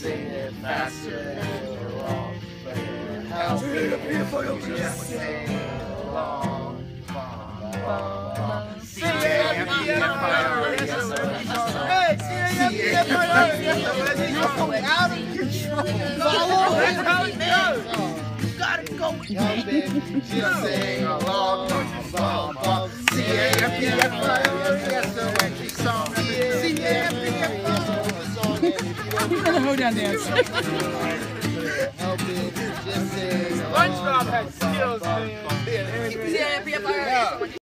sing it faster along. Help me, just sing along. Hey, CAFPFIRE! You're going out of control. Follow, that's how it goes. You gotta go with me. Just sing along. CAFPFIRE, yes, so actually song. CAFPFIRE. He's gonna hold down dance. SpongeBob had skills, man.